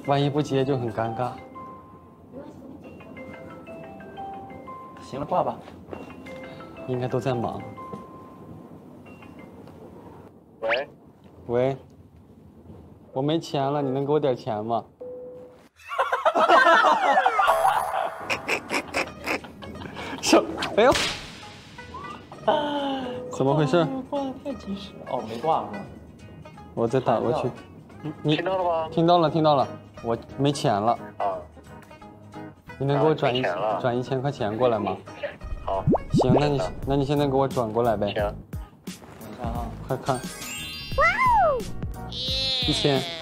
万一不接就很尴尬。 行了，挂吧。 应该都在忙。 喂， 喂，我没钱了，你能给我点钱吗？手，哎呦，怎么回事？ 挂的太及时了。哦，没挂是吧？ 我再打过去。你听到了吗？ 听到了，听到了。我没钱了， 啊， 你能给我转没钱了 1000块钱过来吗？ 好， 行，那你现在给我转过来呗。 行。 你看啊， 快看，1000。